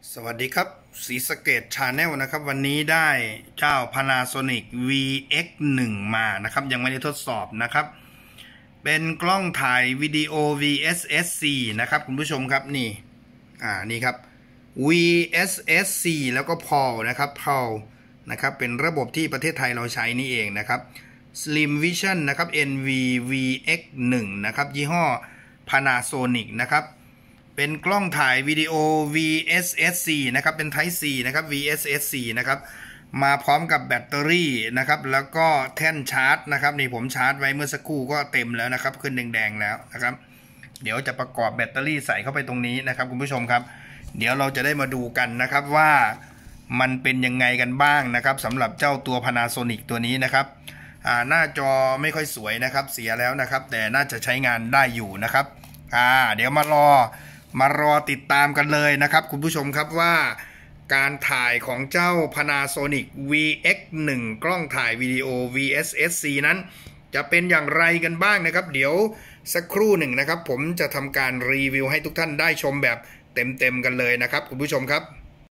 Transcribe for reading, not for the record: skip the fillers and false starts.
สวัสดีครับศรีสะเกษชาแนลนะครับวันนี้ได้เจ้า Panasonic VX1 มานะครับยังไม่ได้ทดสอบนะครับเป็นกล้องถ่ายวิดีโอ VSS4 นะครับคุณผู้ชมครับนี่นี่ครับ VSS4 แล้วก็ PAL นะครับ PAL นะครับเป็นระบบที่ประเทศไทยเราใช้นี่เองนะครับ Slim Vision นะครับ NV-VX1 นะครับยี่ห้อ Panasonic นะครับเป็นกล้องถ่ายวิดีโอ VSS4 นะครับเป็น Type C นะครับ VSS4 นะครับมาพร้อมกับแบตเตอรี่นะครับแล้วก็แท่นชาร์จนะครับนี่ผมชาร์จไว้เมื่อสักครู่ก็เต็มแล้วนะครับขึ้นแดงๆแล้วนะครับเดี๋ยวจะประกอบแบตเตอรี่ใส่เข้าไปตรงนี้นะครับคุณผู้ชมครับเดี๋ยวเราจะได้มาดูกันนะครับว่ามันเป็นยังไงกันบ้างนะครับสำหรับเจ้าตัว Panasonic ตัวนี้นะครับหน้าจอไม่ค่อยสวยนะครับเสียแล้วนะครับแต่น่าจะใช้งานได้อยู่นะครับเดี๋ยวมารอติดตามกันเลยนะครับคุณผู้ชมครับว่าการถ่ายของเจ้า Panasonic VX1 กล้องถ่ายวิดีโอ VSS4 นั้นจะเป็นอย่างไรกันบ้างนะครับเดี๋ยวสักครู่หนึ่งนะครับผมจะทำการรีวิวให้ทุกท่านได้ชมแบบเต็มๆกันเลยนะครับคุณผู้ชมครับ